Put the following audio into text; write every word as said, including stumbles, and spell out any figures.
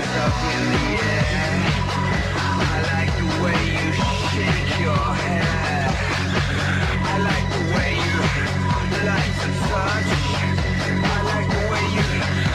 up in the air. I like the way you shake your hair. I like the way you like to touch. I like the way you